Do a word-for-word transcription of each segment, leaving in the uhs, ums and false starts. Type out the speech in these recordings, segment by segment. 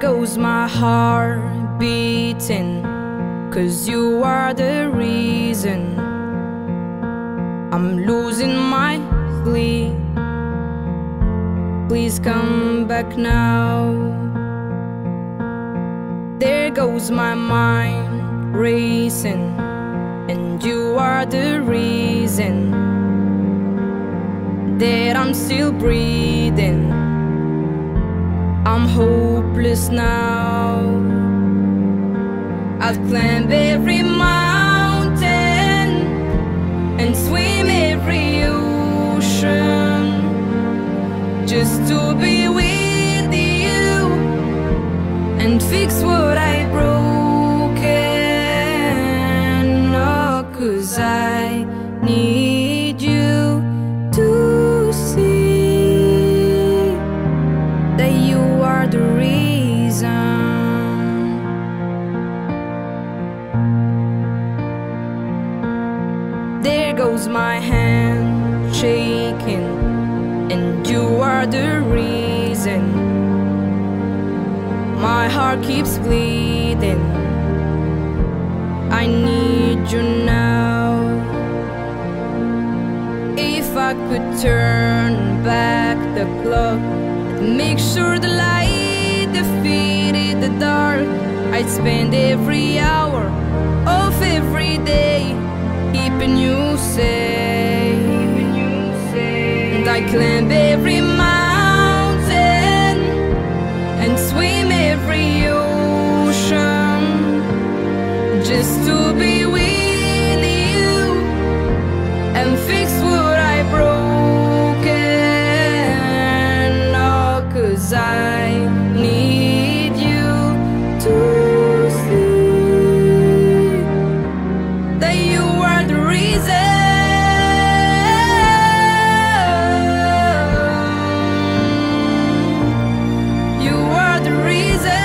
goes my heart beating, 'cause you are the reason I'm losing my sleep. Please come back now. There goes my mind racing, and you are the reason that I'm still breathing. I'm hopeless now. I've climbed every mountain and swim every ocean just to be with you and fix what I broken. Oh, 'cause I need you to see that you are the reason. There goes my hand shaking, and you are the reason my heart keeps bleeding. I need you now. If I could turn back the clock, make sure the light defeated the dark, I'd spend every hour of every day keeping you safe. And I climb every mountain and swim every ocean just to be with you and fix what I broken. Oh, 'cause I need you to see that you are the reason. You are the reason.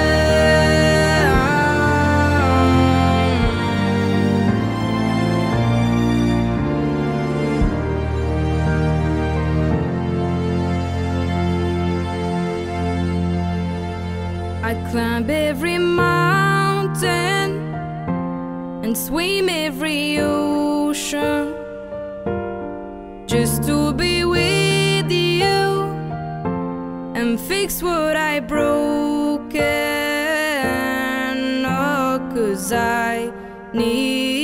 I climb every mountain and swim every ocean just to be with you and fix what I broken. Oh, 'cause I need